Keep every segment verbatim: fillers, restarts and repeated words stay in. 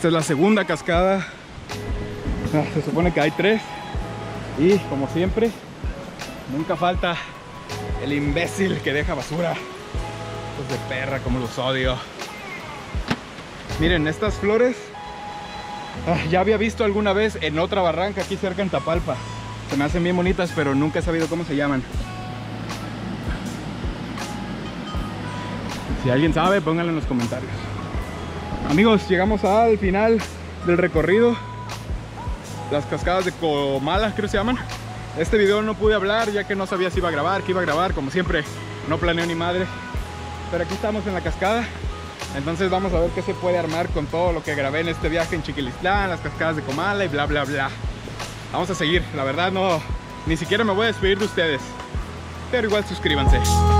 Esta es la segunda cascada. Se supone que hay tres. Y como siempre, nunca falta el imbécil que deja basura. Hijos de perra, como los odio. Miren, estas flores ah, ya había visto alguna vez en otra barranca aquí cerca en Tapalpa. Se me hacen bien bonitas, pero nunca he sabido cómo se llaman. Si alguien sabe, pónganlo en los comentarios. Amigos, llegamos al final del recorrido. Las cascadas de Comala, creo que se llaman. Este video no pude hablar ya que no sabía si iba a grabar, qué iba a grabar. Como siempre, no planeo ni madre. Pero aquí estamos en la cascada. Entonces vamos a ver qué se puede armar con todo lo que grabé en este viaje en Chiquilistlán, las cascadas de Comala y bla bla bla. Vamos a seguir, la verdad no, ni siquiera me voy a despedir de ustedes. Pero igual suscríbanse.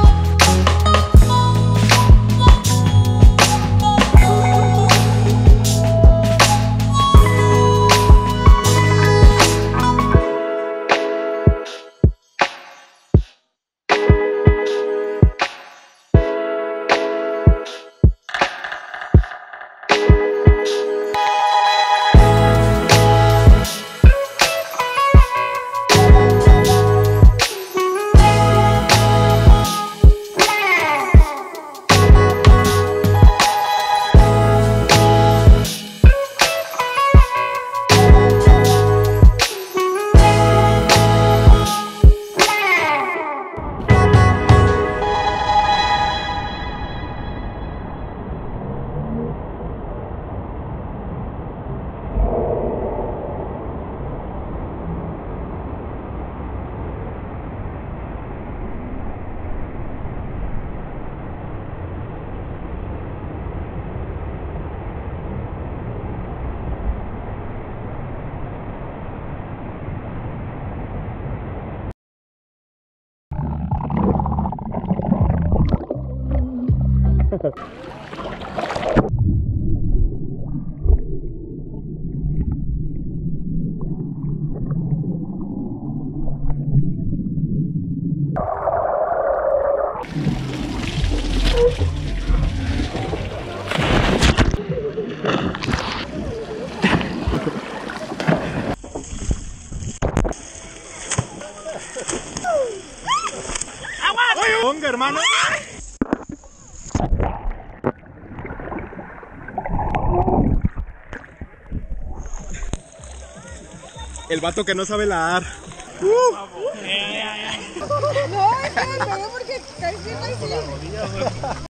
Ponga, hermano. El vato que no sabe nadar. Uh. No, es que no, porque casi así.